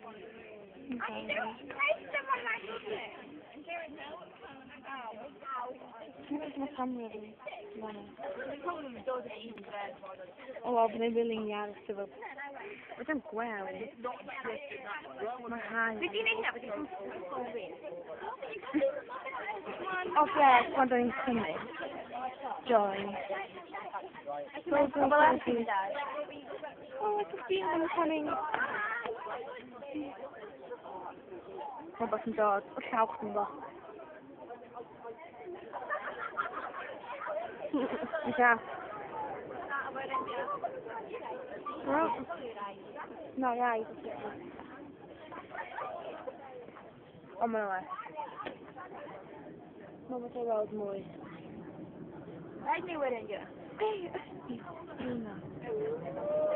My camera o obra bilingual se va. Eu tenho com ela. Uma raiva. Ok, quando eu ensinei. Joy. Oh, it's a feeling coming. Vou botar um dog. O chau com o já. Não, já isso. Oh, my life. Não vou pegar os molhos. Vai, meu aranha. Ei, não.